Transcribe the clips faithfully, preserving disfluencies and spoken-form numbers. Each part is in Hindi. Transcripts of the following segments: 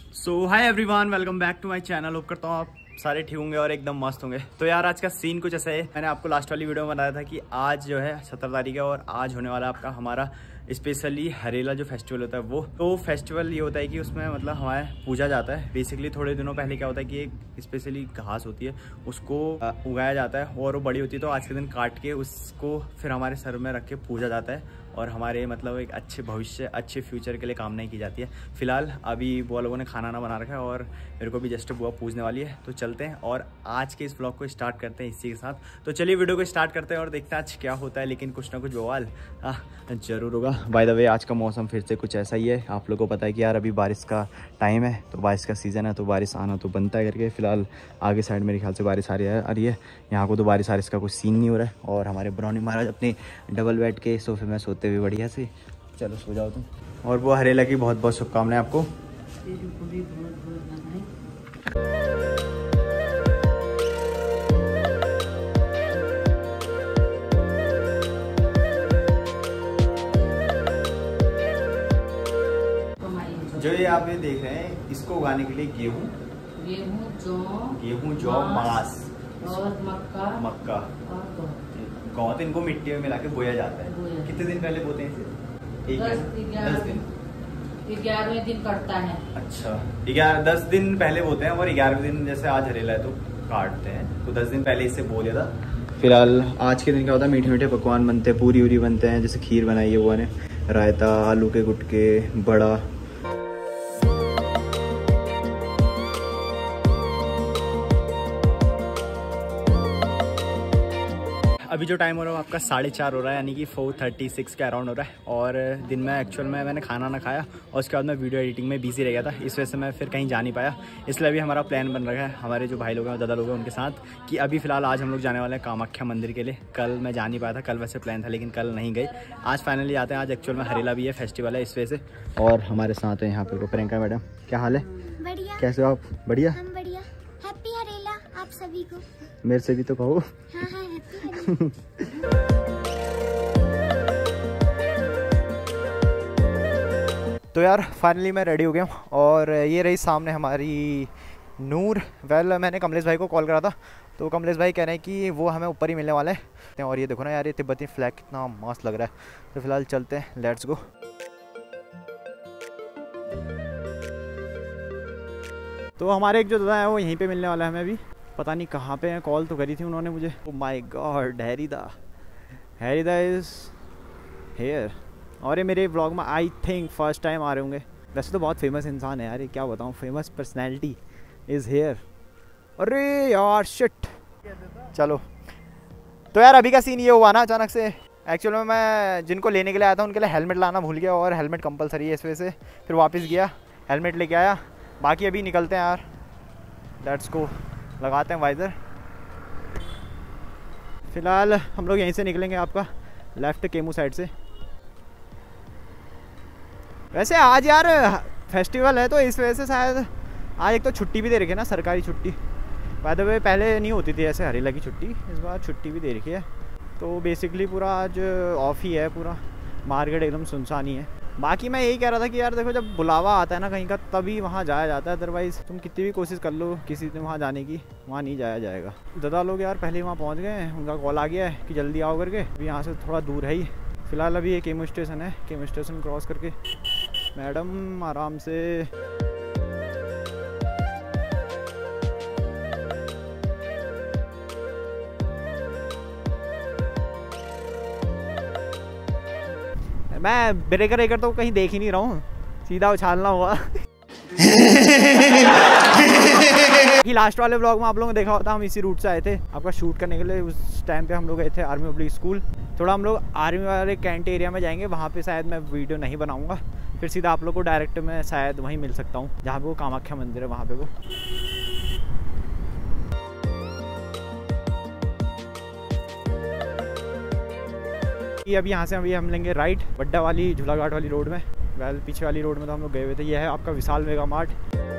So hi everyone, welcome back to my channel. Hope करता हूँ आप सारे ठीक होंगे और एकदम मस्त होंगे। तो यार आज का सीन कुछ ऐसा है, मैंने आपको लास्ट वाली वीडियो में बताया था कि आज जो है सत्रह तारीख है और आज होने वाला आपका हमारा स्पेशली हरेला जो फेस्टिवल होता है वो। तो फेस्टिवल ये होता है कि उसमें मतलब हमारे पूजा जाता है। बेसिकली थोड़े दिनों पहले क्या होता है कि एक स्पेशली घास होती है उसको उगाया जाता है और वो बड़ी होती है, तो आज के दिन काट के उसको फिर हमारे सर में रख के पूजा जाता है और हमारे मतलब एक अच्छे भविष्य अच्छे फ्यूचर के लिए कामना की जाती है। फिलहाल अभी बुआ लोगों ने खाना ना बना रखा है और मेरे को भी जस्ट बुआ पूजने वाली है, तो चलते हैं और आज के इस ब्लॉग को स्टार्ट करते हैं इसी के साथ। तो चलिए वीडियो को स्टार्ट करते हैं और देखते हैं आज क्या होता है, लेकिन कुछ ना कुछ बवाल जरूर होगा। बाय द वे आज का मौसम फिर से कुछ ऐसा ही है। आप लोगों को पता है कि यार अभी बारिश का टाइम है, तो बारिश का सीज़न है, तो बारिश आना तो बनता है करके। फिलहाल आगे साइड मेरे ख्याल से बारिश आ रही है आ रही है यहाँ को तो बारिश बारिश का कुछ सीन नहीं हो रहा है। और हमारे ब्राउनी महाराज अपने डबल बेड के सोफे में सोते हुए बढ़िया से। चलो सो जाओ तुम। और वो हरेला की बहुत बहुत शुभकामनाएं आपको। जो ये आप ये देख रहे हैं इसको उगाने के लिए गेहूँ गेहूँ जौ गेहूँ जौ मांस और मक्का मक्का और गेहूँ इनको मिट्टी में मिला के बोया जाता है। कितने दिन पहले बोते हैं इसे? एक दस दिन ग्यारहवें दिन कटता है। अच्छा, ग्यारह दस दिन पहले बोते हैं और ग्यारहवें दिन जैसे आज हरेला है तो काटते हैं, तो दस दिन पहले इसे बो दिया था। फिलहाल आज के दिन क्या होता है, मीठे मीठे पकवान बनते हैं, पूरी उरी बनते हैं, जैसे खीर बनाई है वो ने, रायता, आलू के गुटके, बड़ा। अभी जो टाइम हो रहा है आपका साढ़े चार हो रहा है, यानी कि फोर थर्टी सिक्स के अराउंड हो रहा है। और दिन में एक्चुअल में मैंने खाना ना खाया और उसके बाद मैं वीडियो एडिटिंग में बिजी रह गया था, इस वजह से मैं फिर कहीं जा नहीं पाया। इसलिए अभी हमारा प्लान बन रहा है हमारे जो भाई लोग हैं दादा लोग हैं उनके साथ कि अभी फ़िलहाल आज हम लोग जाने वाले हैं कामाख्या मंदिर के लिए। कल मैं जा नहीं पाया था, कल वैसे प्लान था लेकिन कल नहीं गई। आज फाइनली आते हैं। आज एक्चुअल में हरेला भी है, फेस्टिवल है, इस वजह से। और हमारे साथ है यहाँ पर प्रियंका मैडम। क्या हाल है? बढ़िया। कैसे हो आप? बढ़िया, हम बढ़िया। हैप्पी हरेला आप सभी को। मेरे से भी तो कहो। हाँ हाँ हैप्पी हरेला। तो यार फाइनली मैं रेडी हो गया हूँ और ये रही सामने हमारी नूर। वेल मैंने कमलेश भाई को कॉल करा था, तो कमलेश भाई कह रहे हैं कि वो हमें ऊपर ही मिलने वाले हैं। और ये देखो ना यार, ये तिब्बती फ्लैग कितना मस्त लग रहा है। तो फिलहाल चलते हैं, लेट्स गो। तो हमारे एक जो दादा है वो यहीं पे मिलने वाला है हमें अभी, पता नहीं कहाँ पे है। कॉल तो करी थी उन्होंने मुझे। ओह माय गॉड, हैरिदा हैरिदा इज़ हेयर। और ये मेरे व्लॉग में आई थिंक फर्स्ट टाइम आ रहे होंगे। वैसे तो बहुत फेमस इंसान है यार, ये क्या बताऊँ, फेमस पर्सनैलिटी इज़ हेयर। अरे यार शिट। चलो तो यार अभी का सीन ये हुआ ना अचानक से। एक्चुअल में मैं जिनको लेने के लिए आया था उनके लिए हेलमेट लाना भूल गया और हेलमेट कंपलसरी है, इस वजह से फिर वापस गया, हेलमेट लेके आया। बाकी अभी निकलते हैं यार, लेट्स गो। लगाते हैं वाइज़र। फ़िलहाल हम लोग यहीं से निकलेंगे आपका लेफ़्ट केमू साइड से। वैसे आज यार फेस्टिवल है तो इस वजह से शायद आज एक तो छुट्टी भी दे रखी है ना, सरकारी छुट्टी। बाय द वे पहले नहीं होती थी ऐसे हरेला की छुट्टी, इस बार छुट्टी भी दे रखी है। तो बेसिकली पूरा आज ऑफ ही है, पूरा मार्केट एकदम सुनसान ही है। बाकी मैं यही कह रहा था कि यार देखो जब बुलावा आता है ना कहीं का तभी वहाँ जाया जाता है, अदरवाइज़ तुम कितनी भी कोशिश कर लो किसी दिन वहाँ जाने की, वहाँ नहीं जाया जाएगा। दादा लोग यार पहले वहाँ पहुँच गए हैं, उनका कॉल आ गया है कि जल्दी आओ करके। अभी यहाँ से थोड़ा दूर है ही। फ़िलहाल अभी ये केमू स्टेशन है, केमू स्टेशन क्रॉस करके मैडम आराम से। मैं ब्रेकर ब्रेकर तो कहीं देख ही नहीं रहा हूँ, सीधा उछालना हुआ। कि लास्ट वाले ब्लॉग में आप लोगों ने देखा होता हम इसी रूट से आए थे आपका शूट करने के लिए। उस टाइम पे हम लोग गए थे आर्मी पब्लिक स्कूल। थोड़ा हम लोग आर्मी वाले कैंट एरिया में जाएंगे, वहाँ पे शायद मैं वीडियो नहीं बनाऊँगा, फिर सीधा आप लोग को डायरेक्ट मैं शायद वहीं मिल सकता हूँ जहाँ पे वो कामाख्या मंदिर है वहाँ पे वो। अभी यहाँ से अभी हम लेंगे राइट बड्डा वाली झूलाघाट वाली रोड में। वेल पीछे वाली रोड में तो हम लोग गए हुए थे। यह है आपका विशाल मेगा मार्ट।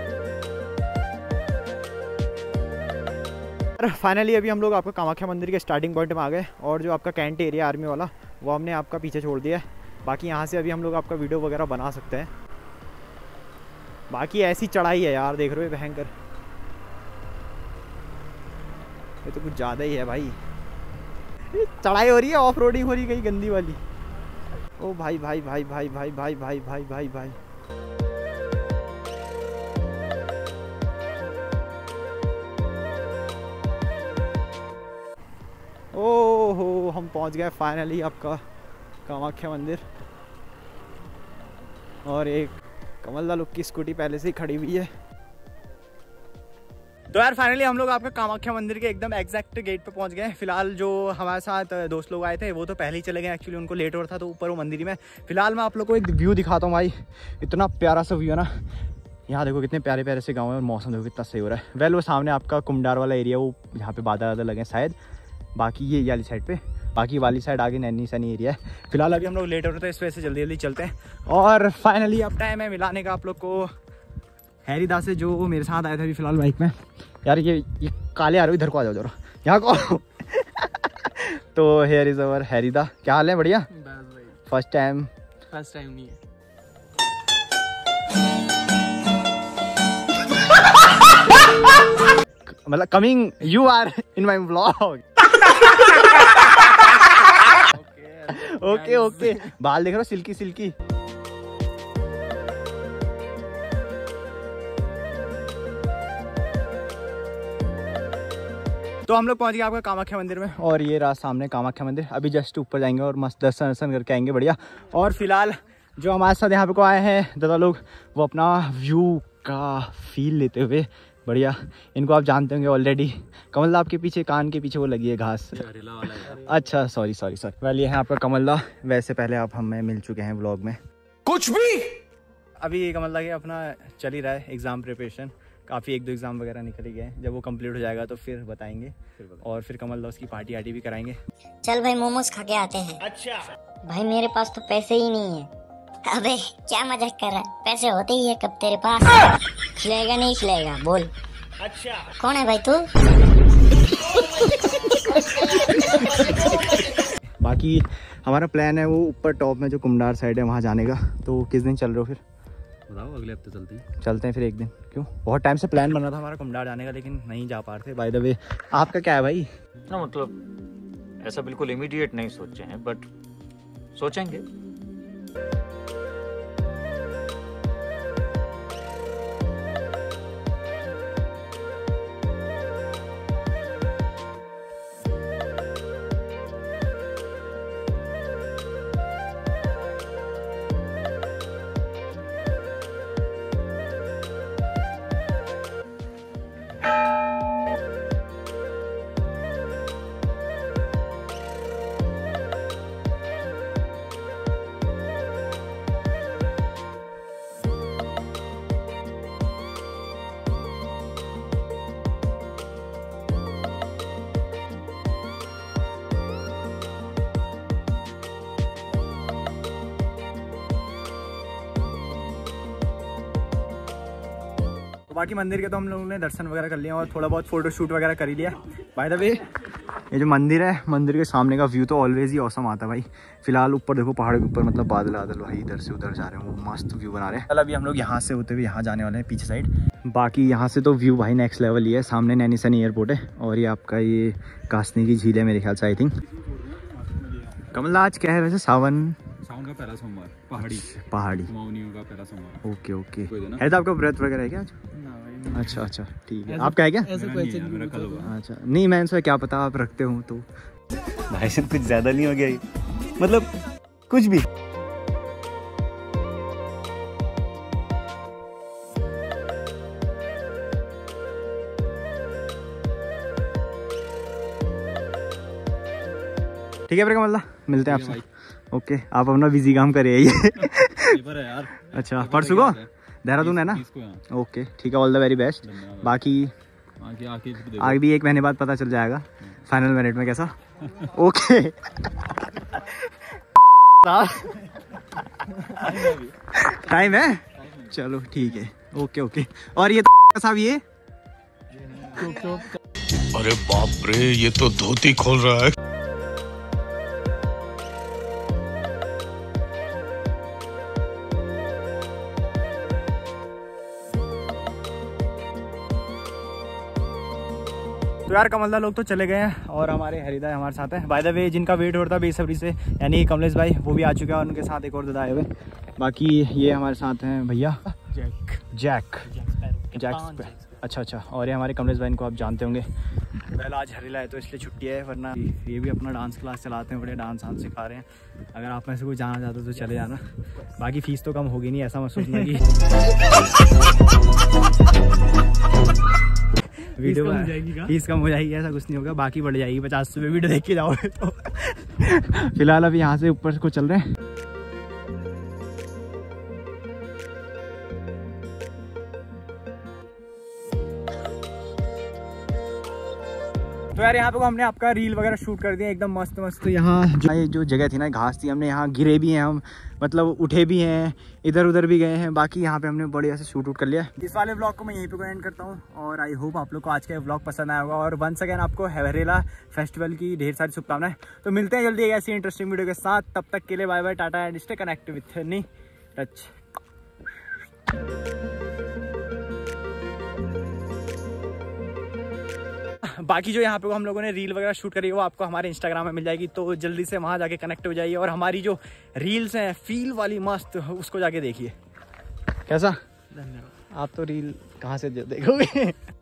फाइनली अभी हम लोग आपका कामाख्या मंदिर के स्टार्टिंग पॉइंट में आ गए और जो आपका कैंट एरिया आर्मी वाला वो हमने आपका पीछे छोड़ दिया है। बाकी यहाँ से अभी हम लोग आपका वीडियो वगैरह बना सकते हैं। बाकी ऐसी चढ़ाई है यार, देख रहे हो भयंकर, ये तो कुछ ज़्यादा ही है भाई। चढ़ाई हो रही है, ऑफ रोडिंग हो रही है कहीं गंदी वाली। ओ भाई भाई भाई भाई भाई भाई भाई भाई भाई भाई ओहो, हम पहुंच गए फाइनली आपका कामाख्या मंदिर। और एक कमलदा लुक की स्कूटी पहले से ही खड़ी हुई है। तो यार फाइनली हम लोग आपका कामाख्या मंदिर के एकदम एग्जैक्ट गेट पे पहुंच गए। फिलहाल जो हमारे साथ दोस्त लोग आए थे वो तो पहले ही चले गए, एक्चुअली उनको लेट हो रहा था तो ऊपर वो मंदिर में। फिलहाल मैं आप लोग को एक व्यू दिखाता हूँ भाई, इतना प्यारा सा व्यू है ना। यहाँ देखो कितने प्यारे प्यारे से गाँव है और मौसम देखो कितना सही हो रहा है। वेल वो सामने आपका कुमडार वाला एरिया, वो यहाँ पे बादल बादल लगे शायद, बाकी ये वाली साइड पे, बाकी वाली साइड आगे नैनी सैनी एरिया है। फिलहाल अभी हम लोग लेट हो रहे थे, इस वजह से जल्दी जल्दी चलते हैं। और फाइनली अब टाइम है मिलाने का आप लोग को हैरीदा से, जो मेरे साथ आए थे अभी फिलहाल बाइक में। यार ये ये काले आ रहे हो, इधर को आ जाओ जरा, यहाँ को। तो हेयर इज अवर हैरीदा। क्या हाल है? बढ़िया। फर्स्ट टाइम फर्स्ट टाइम नहीं है। मतलब coming you are in my vlog. Okay okay, बाल देख रहे हो सिल्की सिल्की। तो हम लोग पहुंच गए आपका कामाख्या मंदिर में, और ये रहा सामने कामाख्या मंदिर। अभी जस्ट ऊपर जाएंगे और मस्त दर्शन दर्शन करके आएंगे, बढ़िया। और फिलहाल जो हमारे साथ यहाँ पे को आए हैं दादा लोग, वो अपना व्यू का फील लेते हुए, बढ़िया। इनको आप जानते होंगे ऑलरेडी, कमलदा आपके पीछे, कान के पीछे वो लगी है घास। अच्छा सॉरी सॉरी सॉरी वेल, ये है आपका कमलदा। वैसे पहले आप हमें मिल चुके हैं व्लॉग में। कुछ भी अभी कमलदा के अपना चल ही रहा है एग्जाम प्रिपरेशन, काफ़ी एक दो एग्जाम वगैरह निकल ही गए। जब वो कंप्लीट हो जाएगा तो फिर बताएंगे, फिर और फिर कमलदा उसकी पार्टी आर्टी भी कराएंगे। चल भाई मोमोज खा के आते हैं। अच्छा भाई मेरे पास तो पैसे ही नहीं है। अबे क्या मजाक कर रहा है, पैसे होते ही है कब तेरे पास। खिलाएगा नहीं खिलाएगा बोल। अच्छा कौन है भाई तू? बाकी हमारा प्लान है वो ऊपर टॉप में जो कुमडार साइड है वहाँ जाने का। तो किस दिन चल रहे हो फिर? बताओ, अगले हफ्ते चलते हैं। चलते हैं फिर एक दिन। क्यों? बहुत टाइम से प्लान बन रहा था हमारा कुमडार जाने का, लेकिन नहीं जा पा रहे थे। बाय द वे आपका क्या है भाई? ना मतलब ऐसा बिल्कुल इमीडिएट नहीं सोचे हैं, बट सोचेंगे। बाकी मंदिर के तो हम लोगों ने दर्शन वगैरह कर लिया और थोड़ा बहुत फोटो शूट वगैरह कर ही लिया। बाय द वे ये जो मंदिर है, मंदिर के सामने का व्यू तो ऑलवेज ही औसम आता है भाई। फिलहाल ऊपर देखो पहाड़ के ऊपर, मतलब बादल बादल भाई इधर से उधर जा रहे हैं, वो मस्त व्यू बना रहे हैं। कल अभी हम लोग यहाँ से होते हुए यहाँ जाने वाले हैं पीछे साइड। बाकी यहाँ से तो व्यू भाई नेक्स्ट लेवल ही है। सामने नैनी सैनी एयरपोर्ट है और ये आपका ये कासनी की झील है मेरे ख्याल से, आई थिंक। कमलदा आज क्या है वैसे? सावन सावन का पहला सोमवार, पहाड़ी पहाड़ी कुमाऊनियों का पहला सोमवार। ओके ओके, है तो आपका व्रत वगैरह है क्या आज? अच्छा अच्छा ठीक है। आपका है क्या? ऐसा क्वेश्चन मेरा कल होगा। अच्छा नहीं, मैं इनसे क्या पता आप रखते हो तो। भाई साहब कुछ ज्यादा नहीं हो गया ये? मतलब कुछ भी। ठीक है फिर कमलदा, मिलते हैं आपसे। ओके आप अपना बिजी काम करे ये। पेपर है यार। अच्छा परसों को देहरादून है ना? ओके ठीक है, ऑल द वेरी बेस्ट। बाकी आगे आगे आगे भी एक महीने बाद पता चल जाएगा फाइनल मेरिट में कैसा। ओके टाइम है, चलो ठीक है। Okay okay. और ये साहब ये अरे बाप रे, ये तो धोती खोल रहा है। तो यार कमलदा लोग तो चले गए हैं और हमारे हरिदा हमारे साथ है। बाय द वे जिनका वेट हो रहा था बेसब्री से, यानी कमलेश भाई, वो भी आ चुके हैं और उनके साथ एक और दादा आए हुए। बाकी ये हमारे साथ हैं भैया जैक जैक जैक अच्छा अच्छा। और ये हमारे कमलेश भाई, इनको आप जानते होंगे। पहले आज हरिला है तो इसलिए छुट्टी है, वरना ये भी अपना डांस क्लास चलाते हैं, बड़े डांस वांस सिखा रहे हैं। अगर आप में से कोई जाना चाहते हो तो चले जाना। बाकी फीस तो कम होगी नहीं, ऐसा मत सोचना कि वीडियो कम हो जाएगी का? फीस कम हो जाएगी ऐसा कुछ नहीं होगा, बाकी बढ़ जाएगी। पचास रुपये वीडियो देख के जाओगे तो। फिलहाल अभी यहाँ से ऊपर को चल रहे हैं। तो यार यहाँ पे को हमने आपका रील वगैरह शूट कर दिया एकदम मस्त मस्त। तो यहाँ जो ये जो जगह थी ना, घास थी, हमने यहाँ गिरे भी हैं हम, मतलब उठे भी हैं, इधर उधर भी गए हैं। बाकी यहाँ पे हमने बढ़िया से शूट वूट कर लिया। इस वाले व्लॉग को मैं यहीं पे एंड करता हूँ और आई होप आप लोग को आज का व्लॉग पसंद आया होगा। और वंस अगेन आपको हरेला फेस्टिवल की ढेर सारी शुभकामनाएं। तो मिलते हैं जल्दी ऐसी इंटरेस्टिंग वीडियो के साथ। तब तक के लिए bye bye, tata and stay connect with नी टच। बाकी जो यहाँ पे हम लोगों ने रील वगैरह शूट करी है वो आपको हमारे इंस्टाग्राम में मिल जाएगी, तो जल्दी से वहाँ जाके कनेक्ट हो जाइए। और हमारी जो रील्स हैं फील वाली मस्त, उसको जाके देखिए। कैसा? धन्यवाद। आप तो रील कहाँ से देखोगे?